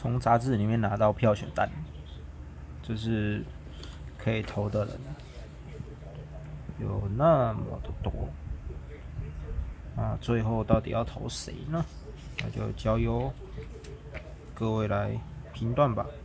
从杂志里面拿到票选单，就是可以投的人有那么的多。最后到底要投谁呢？那就交由各位来评断吧。